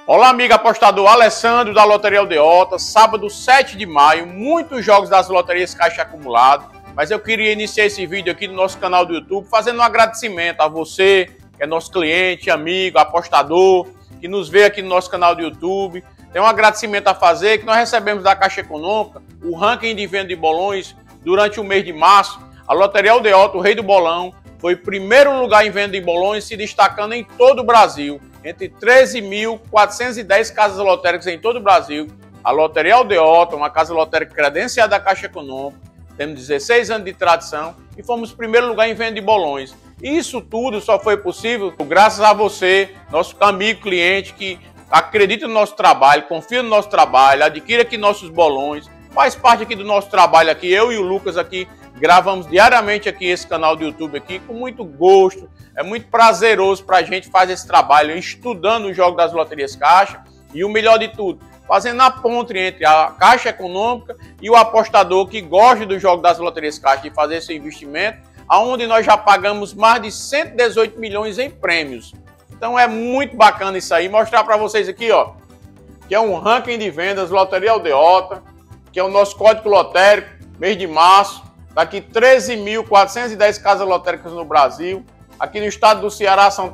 Olá, amigo apostador Alessandro da Loteria Aldeota. Sábado 7 de maio, muitos jogos das loterias Caixa Acumulado. Mas eu queria iniciar esse vídeo aqui no nosso canal do YouTube fazendo um agradecimento a você, que é nosso cliente, amigo, apostador, que nos vê aqui no nosso canal do YouTube. Tem um agradecimento a fazer que nós recebemos da Caixa Econômica o ranking de venda de bolões durante o mês de março. A Loteria Aldeota, o rei do bolão, foi primeiro lugar em venda de bolões, se destacando em todo o Brasil. Entre 13.410 casas lotéricas em todo o Brasil, a Loteria Aldeota, uma casa lotérica credenciada da Caixa Econômica, temos 16 anos de tradição e fomos primeiro lugar em venda de bolões. E isso tudo só foi possível graças a você, nosso amigo cliente, que acredita no nosso trabalho, confia no nosso trabalho, adquire aqui nossos bolões, faz parte aqui do nosso trabalho aqui. Eu e o Lucas aqui gravamos diariamente aqui esse canal do YouTube aqui com muito gosto. É muito prazeroso para a gente fazer esse trabalho, estudando o jogo das loterias Caixa e o melhor de tudo, fazendo a ponte entre a Caixa Econômica e o apostador que gosta do jogo das loterias Caixa e fazer esse investimento, aonde nós já pagamos mais de 118 milhões em prêmios. Então é muito bacana isso aí. Mostrar para vocês aqui, ó, que é um ranking de vendas Loteria Aldeota, que é o nosso código lotérico, mês de março. Daqui 13.410 casas lotéricas no Brasil. Aqui no estado do Ceará são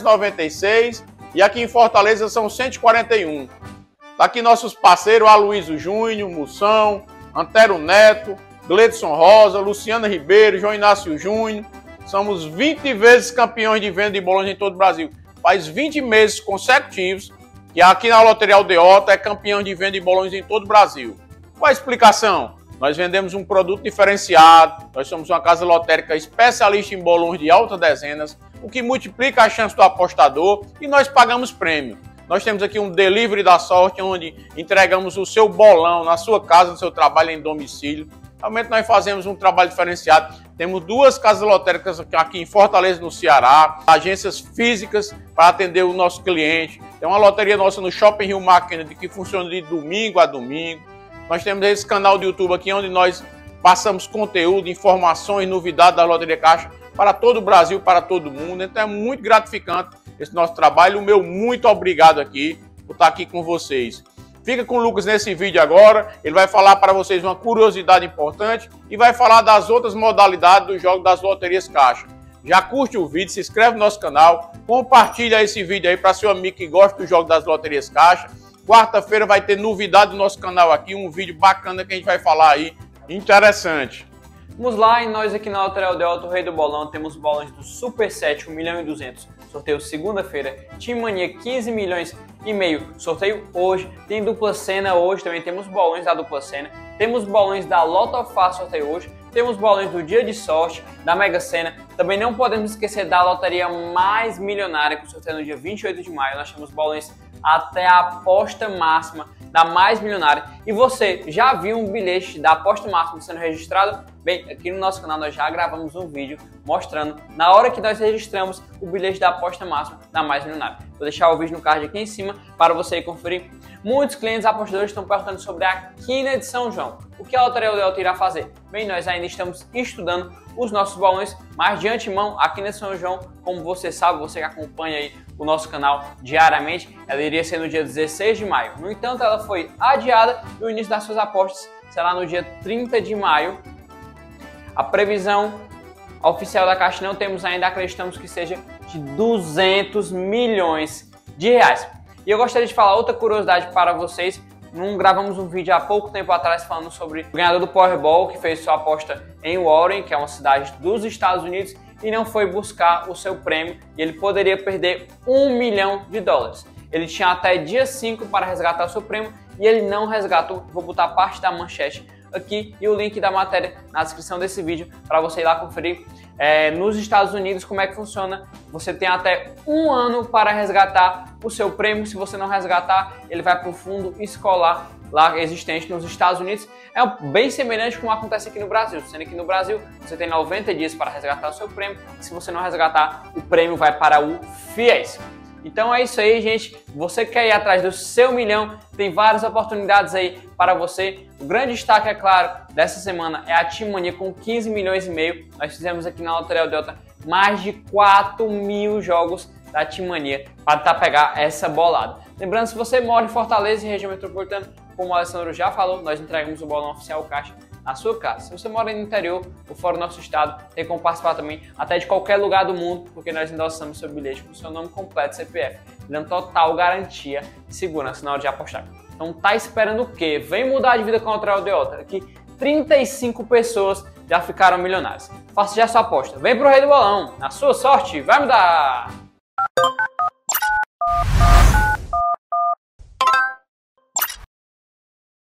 396 e aqui em Fortaleza são 141. Daqui nossos parceiros, Aloysio Júnior, Moção, Antero Neto, Gledson Rosa, Luciana Ribeiro, João Inácio Júnior. Somos 20 vezes campeões de venda de bolões em todo o Brasil. Faz 20 meses consecutivos que aqui na Loteria Aldeota é campeão de venda de bolões em todo o Brasil. Qual a explicação? Nós vendemos um produto diferenciado, nós somos uma casa lotérica especialista em bolões de altas dezenas, o que multiplica a chance do apostador e nós pagamos prêmio. Nós temos aqui um delivery da sorte, onde entregamos o seu bolão na sua casa, no seu trabalho em domicílio. Realmente nós fazemos um trabalho diferenciado. Temos duas casas lotéricas aqui em Fortaleza, no Ceará, agências físicas para atender o nosso cliente. Tem uma loteria nossa no Shopping Rio Mar Kennedy que funciona de domingo a domingo. Nós temos esse canal do YouTube aqui onde nós passamos conteúdo, informações, novidades da Loteria Caixa para todo o Brasil, para todo mundo. Então é muito gratificante esse nosso trabalho. O meu muito obrigado aqui por estar aqui com vocês. Fica com o Lucas nesse vídeo agora. Ele vai falar para vocês uma curiosidade importante e vai falar das outras modalidades do jogo das loterias Caixa. Já curte o vídeo, se inscreve no nosso canal, compartilha esse vídeo aí para seu amigo que gosta do jogo das loterias Caixa. Quarta-feira vai ter novidade no nosso canal aqui, um vídeo bacana que a gente vai falar aí, interessante. Vamos lá, e nós aqui na Loteria Aldeota, o rei do bolão, temos bolões do Super 7, 1.200.000. Sorteio segunda-feira, Time Mania 15 milhões e meio, sorteio hoje. Tem dupla cena hoje, também temos bolões da dupla cena. Temos bolões da Loto Fácil, sorteio hoje. Temos bolões do Dia de Sorte, da Mega Sena. Também não podemos esquecer da loteria mais milionária, que sorteio no dia 28 de maio. Nós temos bolões até a aposta máxima da mais milionária. E você já viu um bilhete da aposta máxima sendo registrado? Bem, aqui no nosso canal nós já gravamos um vídeo mostrando na hora que nós registramos o bilhete da aposta máxima da mais milionária. Vou deixar o vídeo no card aqui em cima para você ir conferir. Muitos clientes apostadores estão perguntando sobre a Quina de São João. O que a Loteria Aldeota irá fazer? Bem, nós ainda estamos estudando os nossos bolões, mas de antemão, a Quina de São João, como você sabe, você que acompanha aí o nosso canal diariamente, ela iria ser no dia 16 de maio. No entanto, ela foi adiada e o início das suas apostas será no dia 30 de maio. A previsão oficial da Caixa não temos ainda, acreditamos que seja de 200 milhões de reais. E eu gostaria de falar outra curiosidade para vocês. Gravamos um vídeo há pouco tempo atrás falando sobre o ganhador do Powerball que fez sua aposta em Warren, que é uma cidade dos Estados Unidos, e não foi buscar o seu prêmio e ele poderia perder $1 milhão. Ele tinha até dia 5 para resgatar o seu prêmio e ele não resgatou. Vou botar parte da manchete aqui e o link da matéria na descrição desse vídeo para você ir lá conferir. Nos Estados Unidos, como é que funciona? Você tem até 1 ano para resgatar o seu prêmio. Se você não resgatar, ele vai para o fundo escolar lá existente nos Estados Unidos. É bem semelhante com o que acontece aqui no Brasil, sendo que no Brasil você tem 90 dias para resgatar o seu prêmio. Se você não resgatar, o prêmio vai para o FIES. Então é isso aí, gente. Você quer ir atrás do seu milhão, tem várias oportunidades aí para você. O grande destaque, é claro, dessa semana é a Time Mania com 15 milhões e meio. Nós fizemos aqui na Loteria Aldeota mais de 4.000 jogos da Time Mania para tentar pegar essa bolada. Lembrando, se você mora em Fortaleza e região metropolitana, como o Alessandro já falou, nós entregamos o bolão oficial Caixa na sua casa. Se você mora no interior ou fora do nosso estado, tem como participar também até de qualquer lugar do mundo, porque nós endossamos seu bilhete com o seu nome completo, CPF, dando total garantia e segurança na hora de apostar. Então tá esperando o quê? Vem mudar de vida com a Loteraria Aldeota. Aqui 35 pessoas já ficaram milionárias. Faça já sua aposta. Vem pro Rei do Bolão. Na sua sorte, vai mudar!